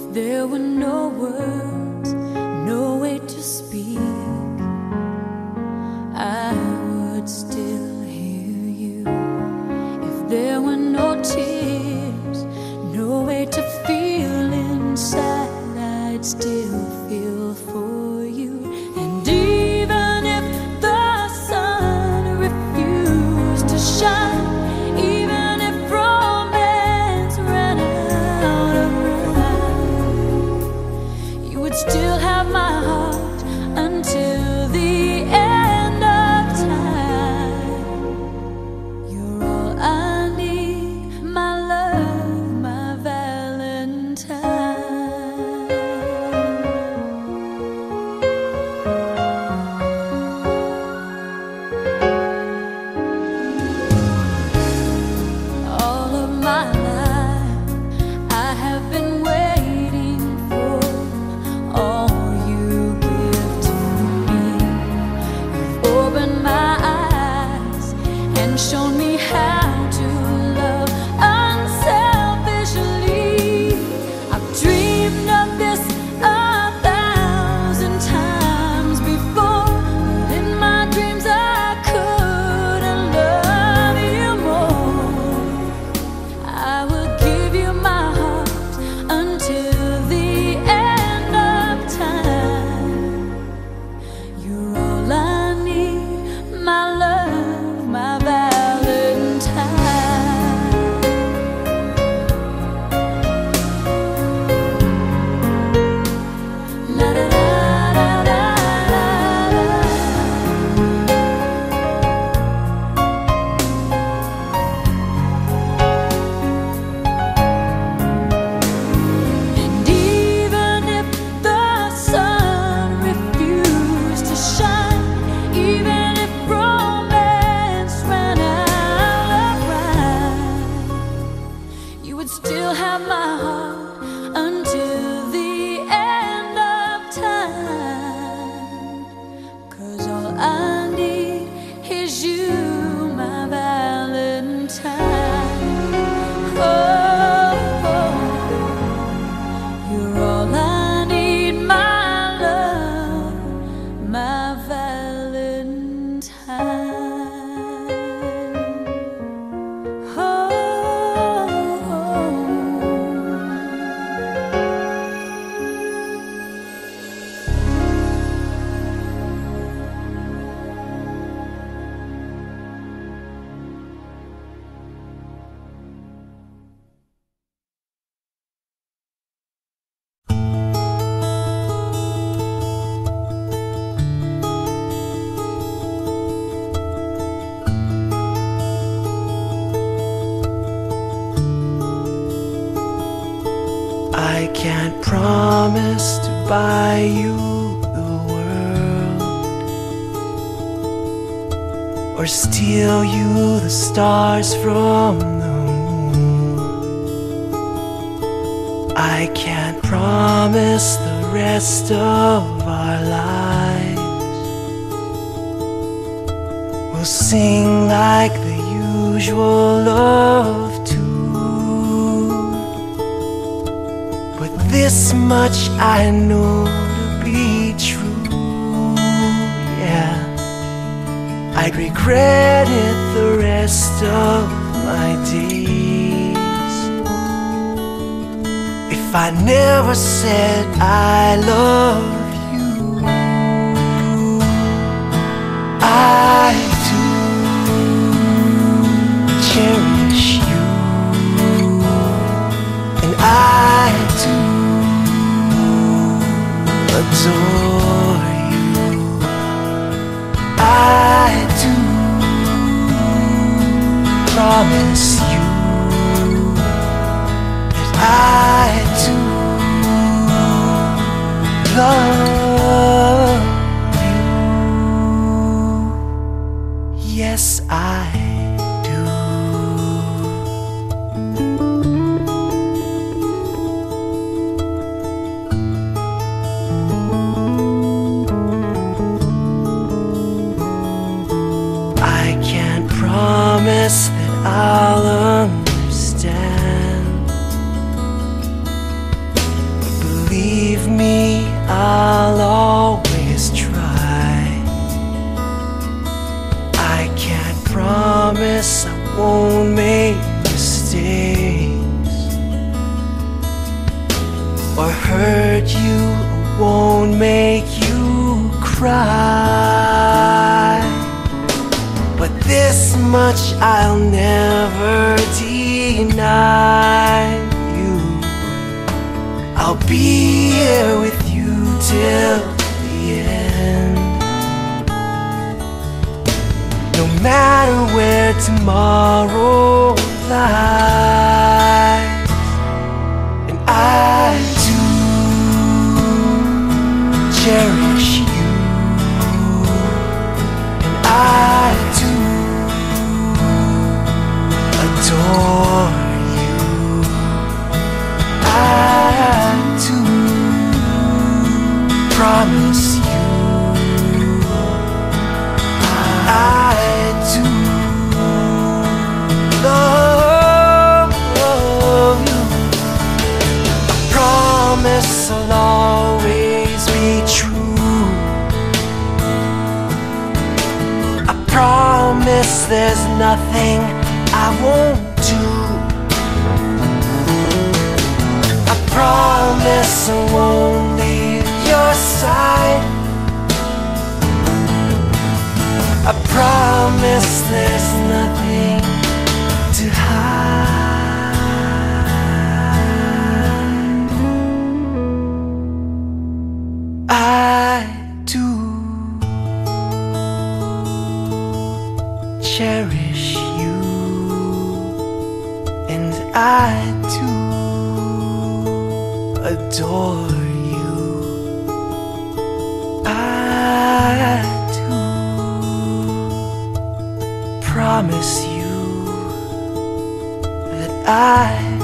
there were no words, no way to speak, I would still hear you. If there were no tears, no way to feel inside, I'd still feel for you. And even if the sun refused to shine, even if romance ran out of rhyme, you would still have my heart until the end of time. You're all I need, my love, my Valentine. All of my life I have been waiting for all you give to me. You've opened my eyes and shown me how to love unselfishly. I've dreamed of this 1,000 times before, but in my dreams I couldn't love you more. I will give you my heart until the end of time. You're all I need, my love, my Valentine. La da da da da da. And even if the sun refused to shine, even if romance ran out of rhyme, you would still have my heart until the end of time. 'Cause all I need is you, my Valentine. Oh, you're all I need, my love, my Valentine. Oh. I can't promise to buy you the world or steal you the stars from the moon. I can't promise the rest of our lives we'll sing like the usual love tune. But this much I know to be true, yeah, I'd regret it the rest of my days if I never said I love you. I do cherish you, and I do adore you. I do promise you that I do love you. Yes, I do. I can't promise that I'll understand or hurt you, or won't make you cry. But this much I'll never deny you. I'll be here with you till the end. No matter where tomorrow lies. And I do cherish you. And I do adore you. I do promise you. I do love you. I promise I'll always be true. I promise there's nothing I won't do. I promise I won't leave your side. I promise there's nothing to hide. I do cherish you, and I do adore you. I do promise you that I